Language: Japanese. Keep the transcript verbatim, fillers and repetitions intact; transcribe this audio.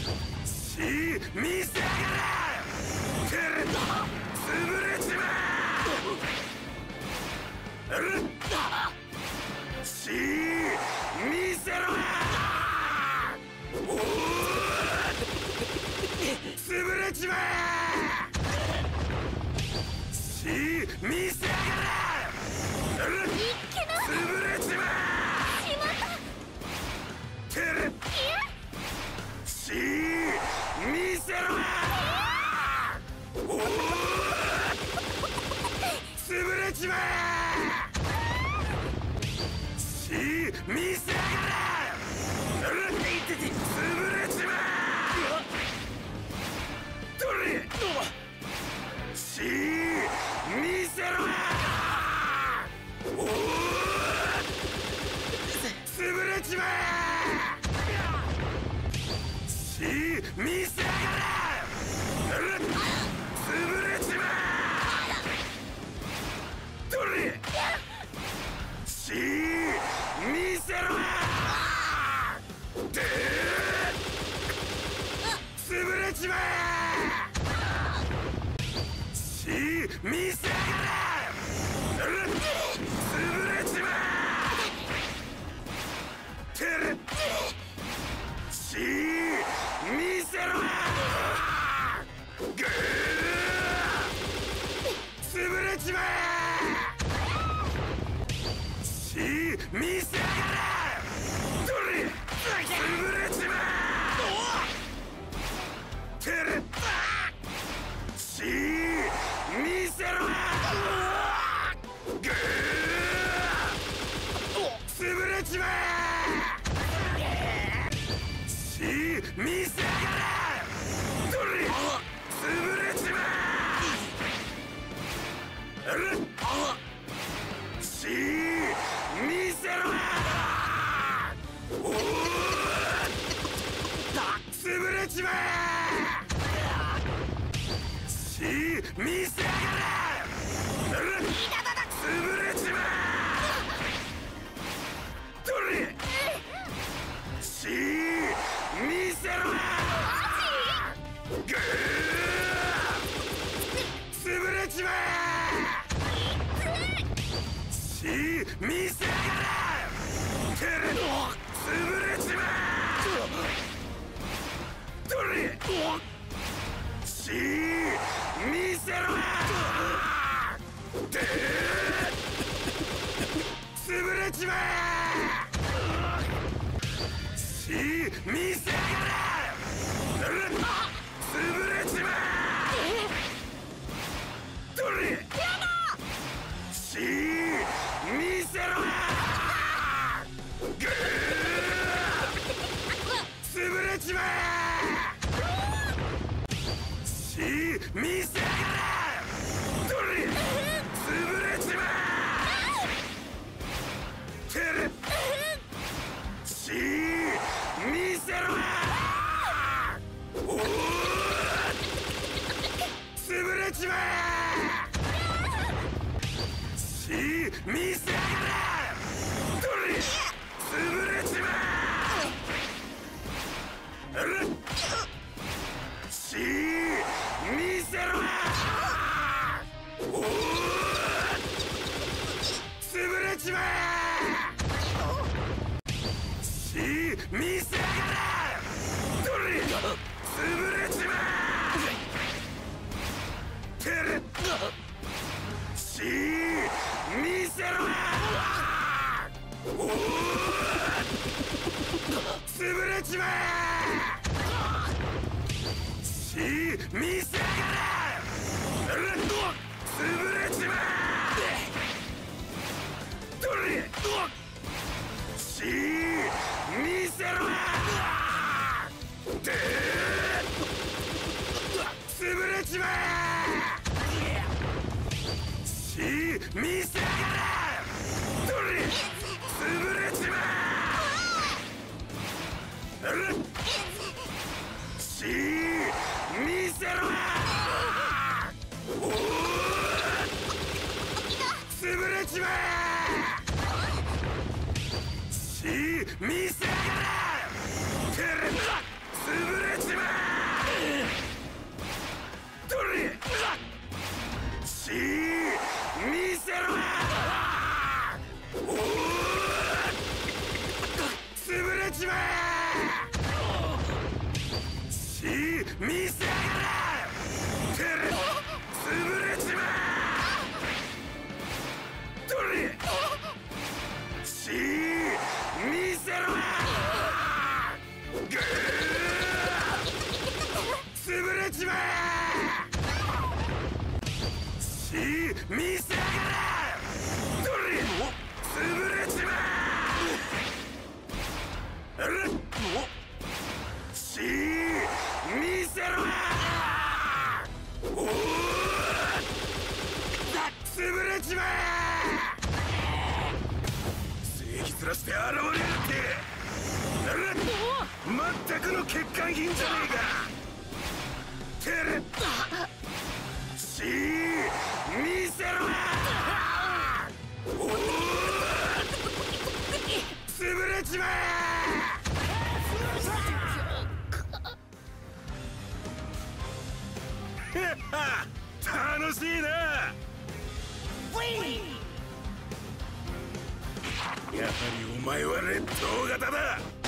し見せやがれ。てる潰れちまえ。し見せろ。おお潰れちまえ。し見せやがれ。潰れちまえ。しまったてるし見せろ。おお潰れちまえ。し見せやがれ。潰れちまえ。どれし見せろ。おお潰れちまえ。し見せやがれ。潰れちまえ。どれし見せろ。で潰れちまえ。し見せやがれ。潰れちまえ。てるし見せろ。ぐー潰れちまえ。し見せやがれ。どれ潰れちまえ。てるし見せろ。ぐー潰れちまえ。し見せやがれ。どれ潰れちまえ。し見せろ。おお潰れちまえ。し見せやがれ。潰れちまえ。どれし見せろ。ぐー潰れちまえ。し見せやがれ。てる潰れちまえ。どれし見せろ。で潰れちまえ。し見せやがれ。潰れちまえ。どれし見せろ。ぐー潰れちまえ。し見せやがれ。どれ潰れちまえ。てるし見せろ。おお潰れちまえ。し見せやがれ。どれ潰れちまえ。し見せろ。おお潰れちまえ。し見せやがれ。どれ潰れちまえ。てるし見せろ。おお潰れちまえ。し見せやがれ。潰れちまえ。どれし見せろ。で潰れちまえ。し見せやがれ。どれ潰れちまえ。し見せろ。おお潰れちまえ。し見せやがれ。てる潰れちま見せやがれ。てる潰れちまう。どれし見せろ。ぐー潰れちまえ。し見せやがれ。どれ潰れちまえ。あれし見せろ。おお潰れちまえ。正義面して現れやがって。あれまったくの欠陥品じゃねえか。てれし見せろ。おお潰れちまえ。楽しいな。やはりお前は劣等型だ。